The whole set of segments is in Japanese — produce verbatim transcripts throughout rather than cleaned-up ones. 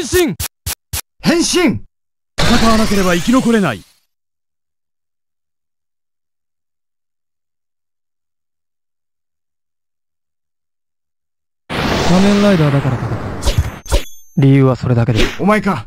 身変身。 戦わなければ生き残れない。仮面ライダーだから戦う。理由はそれだけで。 お前か。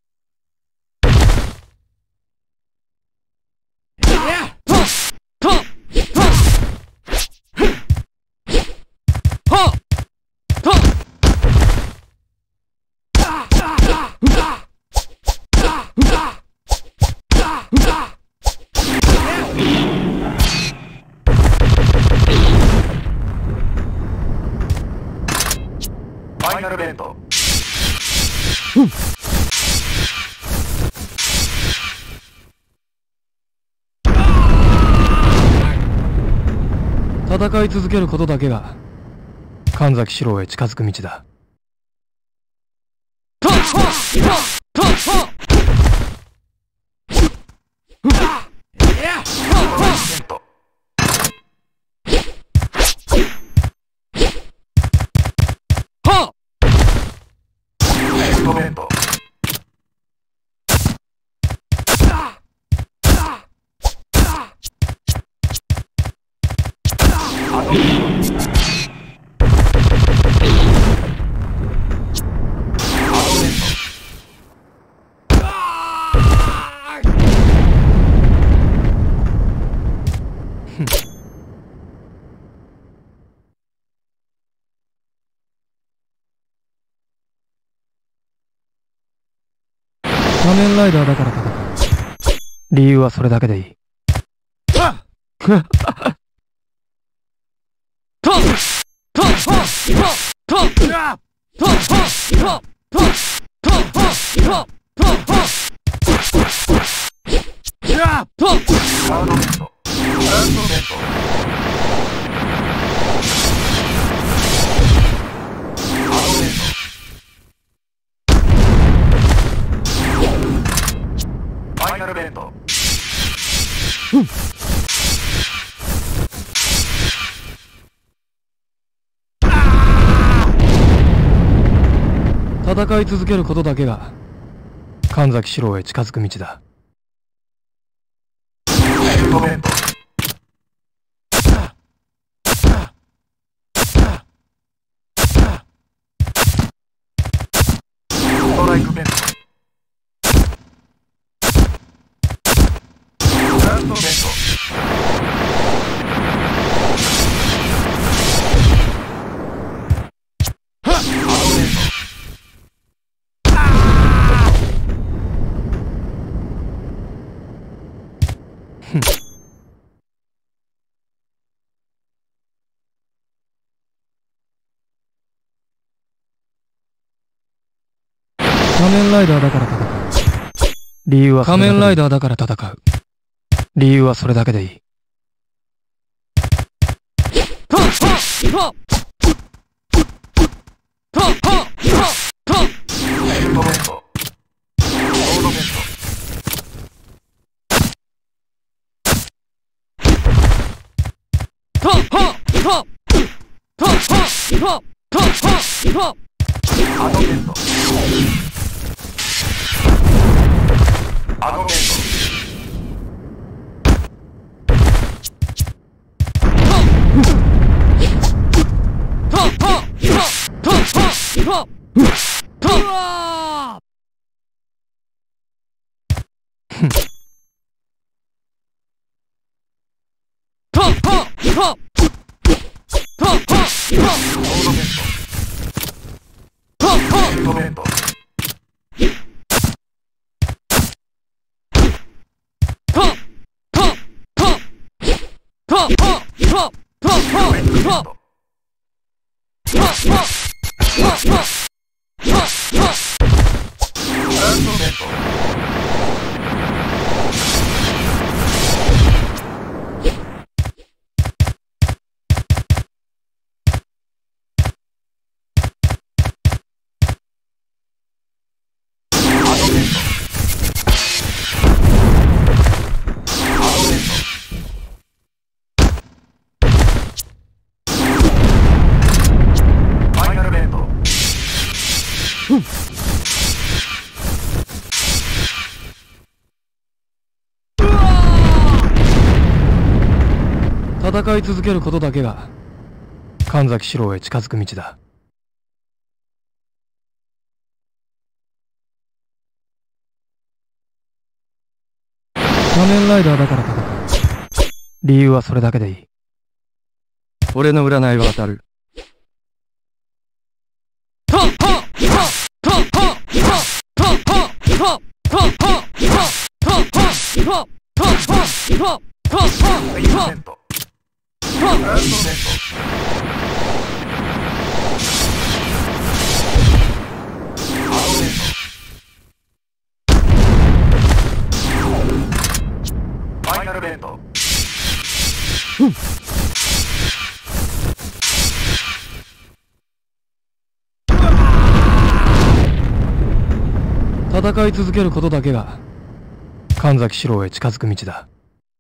ファイナルベント。 戦い続けることだけが神崎史郎へ近づく道だ。 ベント。 仮面ライダーだから戦う。理由はそれだけでいい。 ファイナルベント。 戦い続けることだけが神崎史郎へ近づく道だ。 ヘルトベント。ストライクベント。グランドベント。 仮面ライダーだから戦う。理由は仮面ライダーだから戦う。理由はそれだけでいい。 ヘルトベント。ロードベント。アドベント。アドベント。ヘルトベント。ファイナルベント。 戦い続けることだけが神崎史郎へ近づく道だ。仮面ライダーだから戦う。理由はそれだけでいい。俺の占いは当たる。 ファイナルベント。 戦い続けることだけが神崎史郎へ近づく道だ。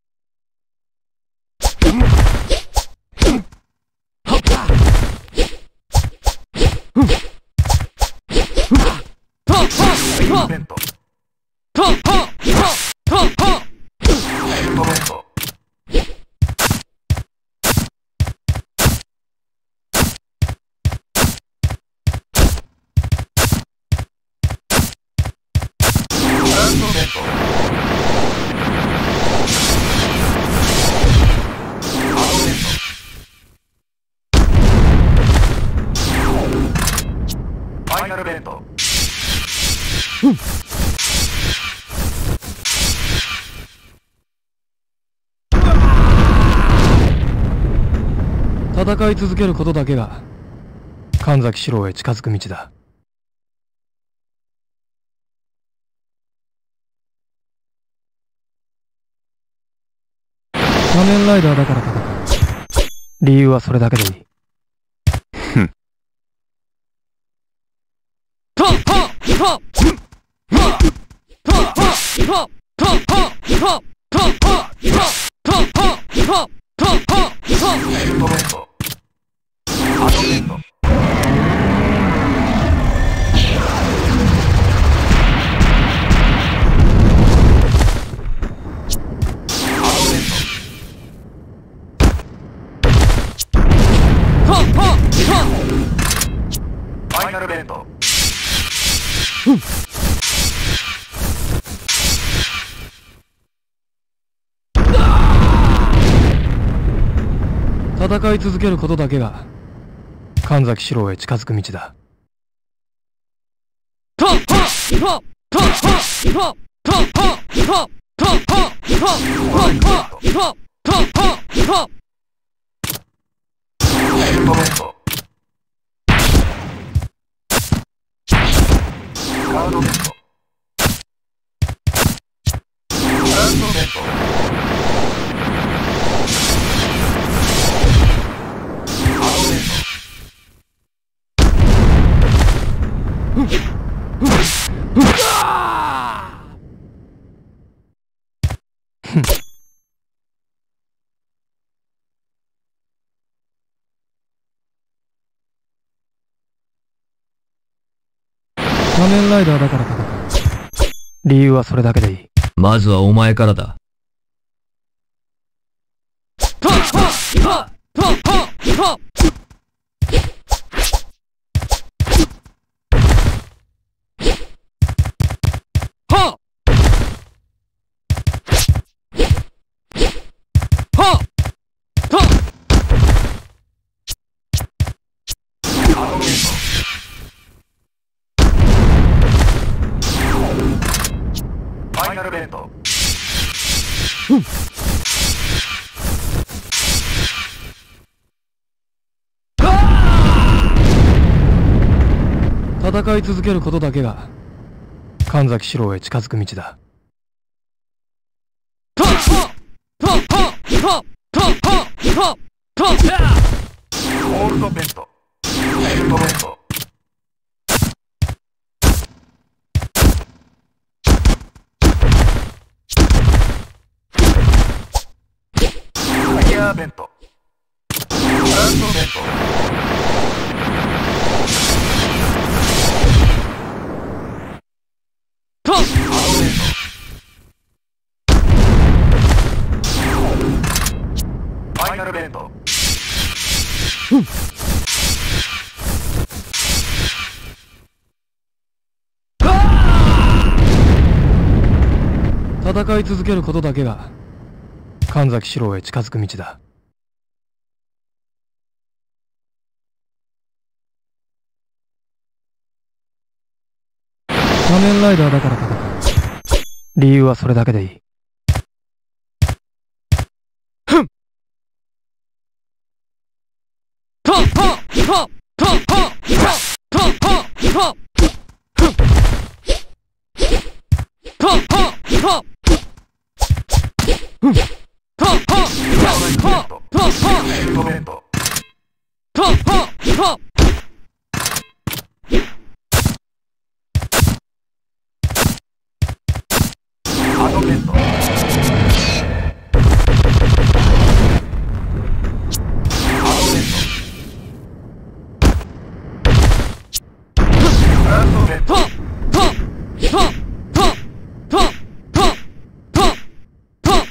ベント。ファイナルベント。 戦い続けることだけが神崎史郎へ近づく道だ。仮面ライダーだから戦う。理由はそれだけでいい。 ふん。ファイナルベント。 戦い続けることだけが神崎史郎へ近づく道だ。 カードベント。ランドベント。アドベント。 仮面ライダーだから戦う。理由はそれだけでいい。 まずはお前からだ。 ファイナルベント。 戦い続けることだけが神崎史郎へ近づく道だ。 ゴールドベント。ベルトベント。ファイヤーベント。ランドベント。アドベント。ファイナルイナルベント。 戦い続けることだけが神崎史郎へ近づく道だ。仮面ライダーだから戦う。理由はそれだけでいい。ふんととととととととふんとととうんとととととヘルトベント。 とととハトベント。ランドベント。 とととととととと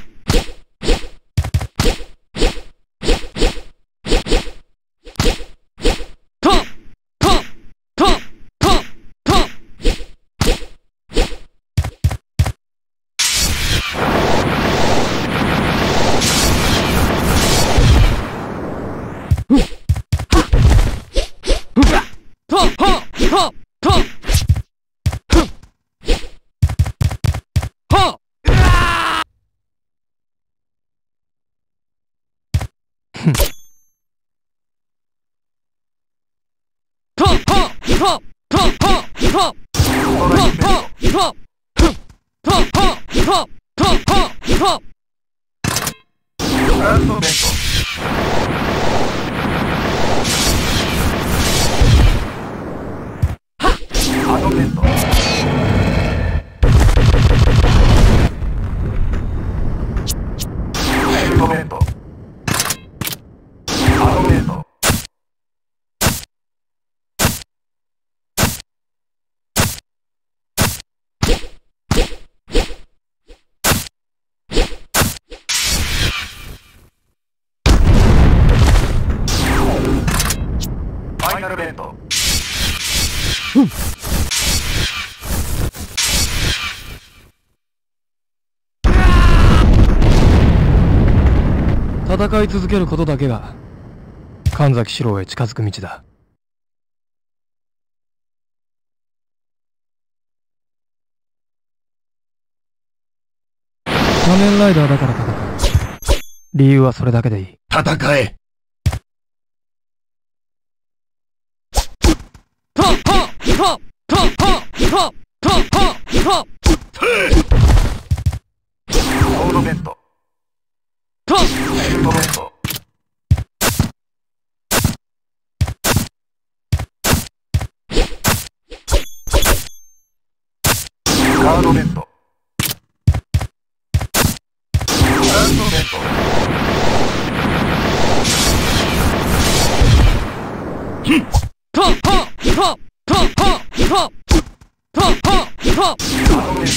ランドベント。ハトベント。ヘルトベント。ハトベント。ファイナルベント。 戦い続けることだけが神崎史郎へ近づく道だ。仮面ライダーだから戦う。理由はそれだけでいい。 戦え。 とととととととソードベント。 とヘルトベント。ガードベント。ランドベント。 ととととととととハトベント。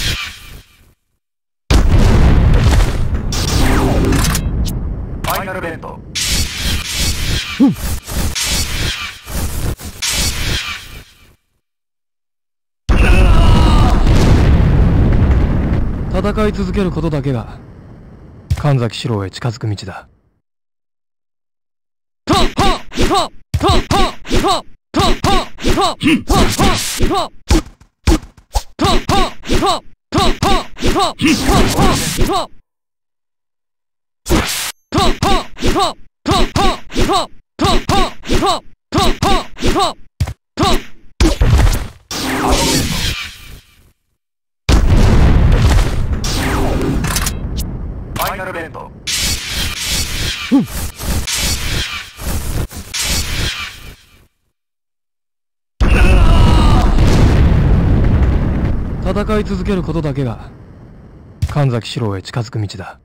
ファイナルベント。 戦い続けることだけが神崎史郎へ近づく道だ。とととととととととととファイナルベント。 戦い続けることだけが神崎史郎へ近づく道だ。